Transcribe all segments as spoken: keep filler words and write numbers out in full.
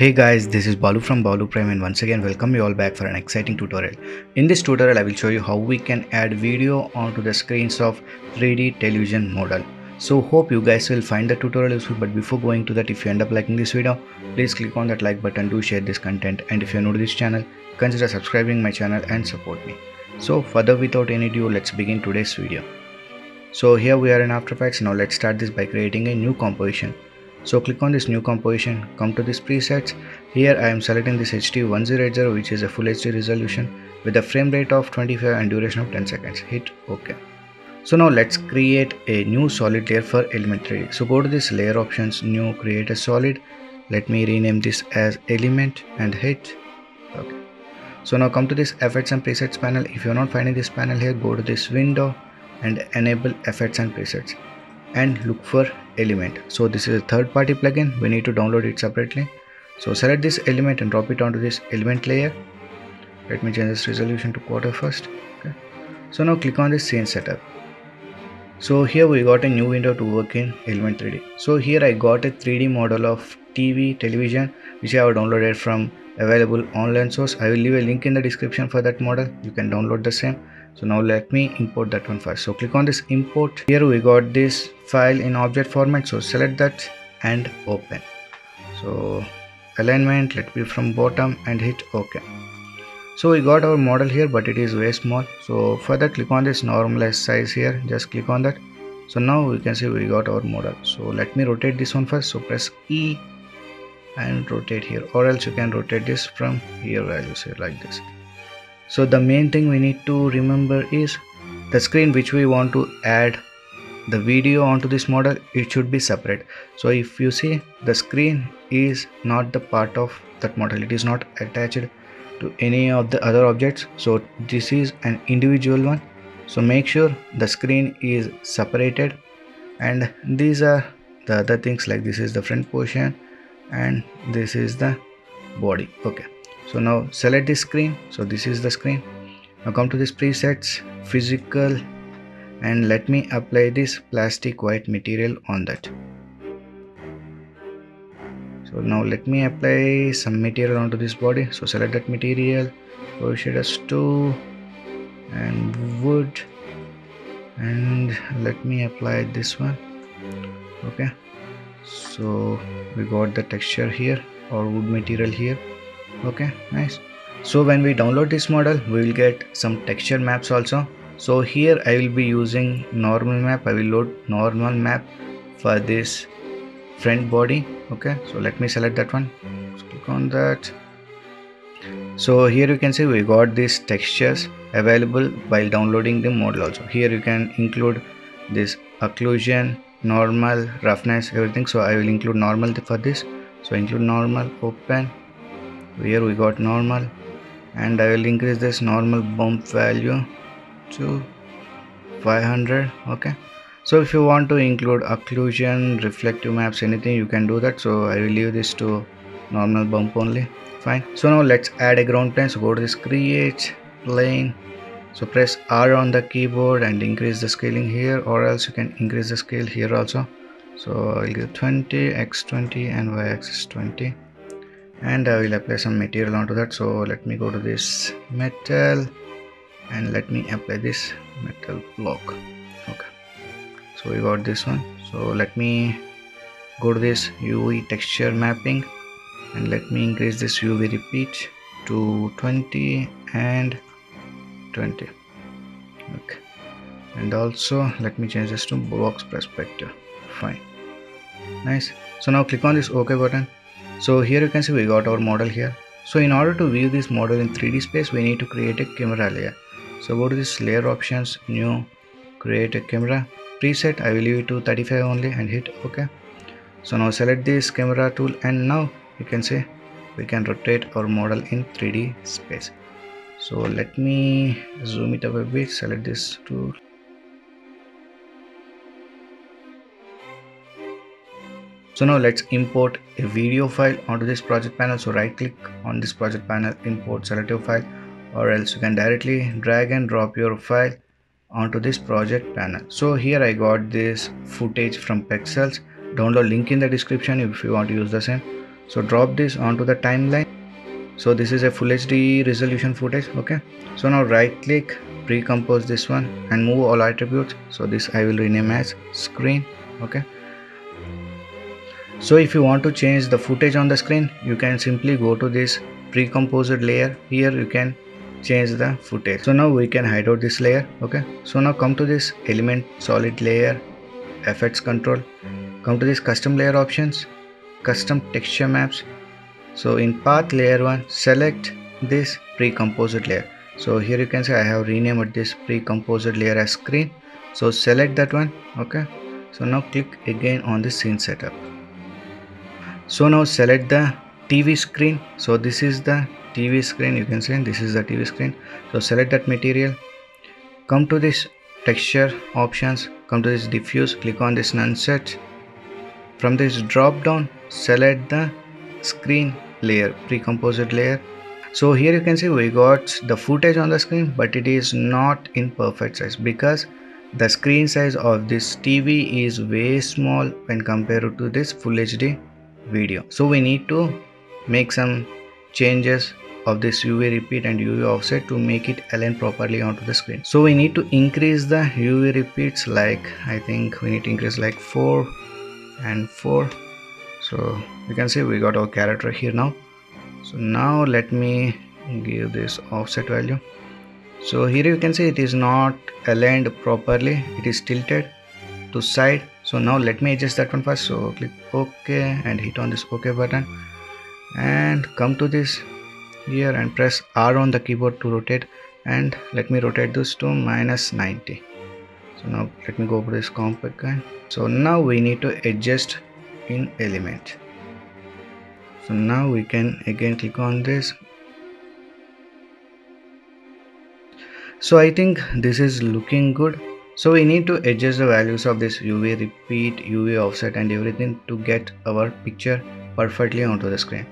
Hey guys, this is Balu from Balu Prime and once again welcome you all back for an exciting tutorial. In this tutorial I will show you how we can add video onto the screens of three D television model. So hope you guys will find the tutorial useful, but before going to that, if you end up liking this video, please click on that like button, do share this content, and if you are new to this channel, consider subscribing my channel and support me. So further without any ado, let's begin today's video. So here we are in After Effects. Now let's start this by creating a new composition. So click on this new composition, come to this presets. Here I am selecting this H D ten eighty, which is a full H D resolution with a frame rate of twenty-five and duration of ten seconds. Hit OK. So now let's create a new solid layer for Element three D. So go to this layer options, new, create a solid. Let me rename this as Element and hit OK. So now come to this Effects and Presets panel. If you're not finding this panel here, go to this window and enable Effects and Presets and look for Element. So this is a third party plugin, we need to download it separately. So select this element and drop it onto this element layer. Let me change this resolution to quarter first. Okay. So now click on this scene setup. So here we got a new window to work in Element three D. So here I got a three D model of T V television which I have downloaded from available online source. I will leave a link in the description for that model, you can download the same. So now let me import that one first. So click on this import. Here we got this file in object format, so select that and open. So alignment, let me from bottom and hit OK. So we got our model here, but it is way small. So for that, click on this normalize size here, just click on that. So now we can see we got our model. So let me rotate this one first. So press E and rotate here, or else you can rotate this from here values here like this. So the main thing we need to remember is the screen which we want to add the video onto this model, it should be separate. So if you see, the screen is not the part of that model, it is not attached to any of the other objects. So this is an individual one. So make sure the screen is separated, and these are the other things, like this is the front portion and this is the body. Okay. So now select this screen. So this is the screen. Now come to this presets, physical, and let me apply this plastic white material on that. So now let me apply some material onto this body. So select that material, position as two and wood, and let me apply this one. Okay. So we got the texture here or wood material here. Okay, nice. So when we download this model, we will get some texture maps also. So here I will be using normal map. I will load normal map for this front body. Okay, so let me select that one. Let's click on that. So here you can see we got these textures available while downloading the model also. Here you can include this occlusion, normal, roughness, everything. So I will include normal for this. So include normal, open. Here we got normal, and I will increase this normal bump value to five hundred. Okay. So if you want to include occlusion, reflective maps, anything, you can do that. So I will leave this to normal bump only. Fine. So now let's add a ground plane. So go to this create plane. So press R on the keyboard and increase the scaling here, or else you can increase the scale here also. So I'll give twenty, X twenty and Y axis twenty. And I will apply some material onto that. So let me go to this metal and let me apply this metal block. Okay, so we got this one. So let me go to this U V texture mapping and let me increase this U V repeat to twenty and twenty. Okay, and also let me change this to box perspective. Fine, nice. So now click on this OK button. So here you can see we got our model here. So in order to view this model in three D space, we need to create a camera layer. So go to this layer options, new, create a camera. Preset, I will leave it to thirty-five only and hit OK. So now select this camera tool, and now you can see we can rotate our model in three D space. So let me zoom it up a bit, select this tool. So now let's import a video file onto this project panel. So right click on this project panel, import selective file, or else you can directly drag and drop your file onto this project panel. So here I got this footage from Pexels. Download link in the description if you want to use the same. So drop this onto the timeline. So this is a full H D resolution footage. Okay, so now right click, pre-compose this one and move all attributes. So this I will rename as screen. Okay, so if you want to change the footage on the screen, you can simply go to this pre-composed layer. Here you can change the footage. So now we can hide out this layer. Okay, so now come to this element solid layer, effects control, come to this custom layer options, custom texture maps. So in path layer one, select this pre-composed layer. So here you can say I have renamed this pre-composed layer as screen. So select that one. Okay, so now click again on the scene setup. So now select the T V screen. So this is the T V screen, you can say this is the T V screen. So select that material, come to this texture options, come to this diffuse, click on this none set. From this drop down, select the screen layer, pre-composed layer. So here you can see we got the footage on the screen, but it is not in perfect size because the screen size of this T V is way small when compared to this full H D video. So we need to make some changes of this U V repeat and U V offset to make it align properly onto the screen. So we need to increase the U V repeats, like I think we need to increase like four and four. So you can see we got our character here now. So now let me give this offset value. So here you can see it is not aligned properly, it is tilted to side. So now let me adjust that one first. So click OK and hit on this OK button and come to this here and press R on the keyboard to rotate, and let me rotate this to minus ninety. So now let me go for this comp again. So now we need to adjust in element. So now we can again click on this. So I think this is looking good. So we need to adjust the values of this U V repeat, U V offset and everything to get our picture perfectly onto the screen.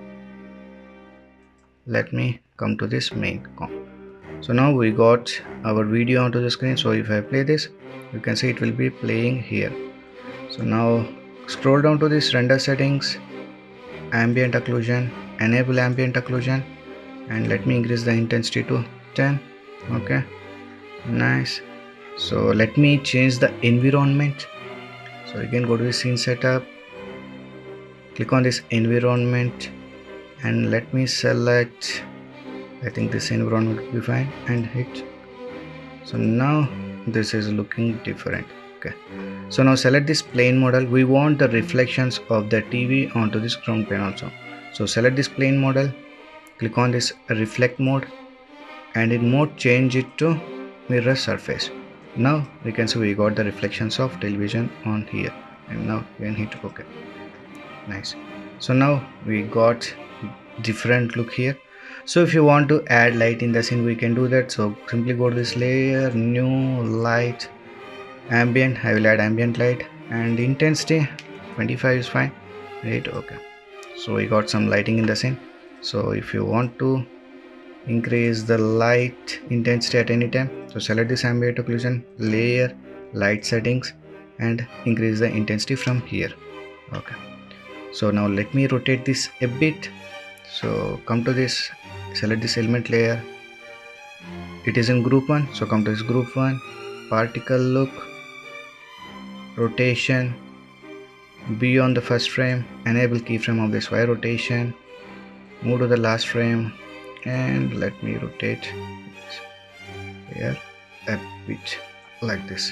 Let me come to this main comp. So now we got our video onto the screen. So if I play this, you can see it will be playing here. So now scroll down to this render settings, ambient occlusion, enable ambient occlusion, and let me increase the intensity to ten. Okay, nice. So let me change the environment. So again go to the scene setup, click on this environment and let me select, I think this environment will be fine, and hit. So now this is looking different. Okay, so now select this plane model. We want the reflections of the T V onto this ground plane also. So select this plane model, click on this reflect mode, and in mode change it to mirror surface. Now we can see we got the reflections of television on here, and now we can hit OK. Nice. So now we got different look here. So if you want to add light in the scene, we can do that. So simply go to this layer, new light, ambient. I will add ambient light, and intensity twenty-five is fine. Hit OK. So we got some lighting in the scene. So if you want to increase the light intensity at any time, so select this ambient occlusion layer, light settings, and increase the intensity from here. Okay, so now let me rotate this a bit. So come to this, select this element layer, it is in group one, so come to this group one, particle look, rotation, be on the first frame, enable keyframe of this Y rotation, move to the last frame, and let me rotate here a bit like this.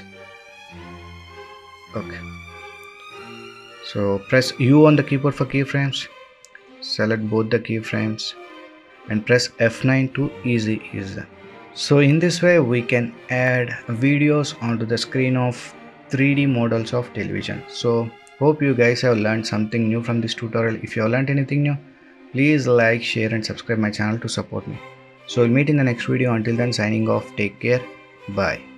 Okay, so press U on the keyboard for keyframes, select both the keyframes and press F nine to easy ease them. So in this way we can add videos onto the screen of three D models of television. So hope you guys have learned something new from this tutorial. If you have learned anything new, please like, share and subscribe my channel to support me. So we'll meet in the next video. Until then, signing off. Take care. Bye.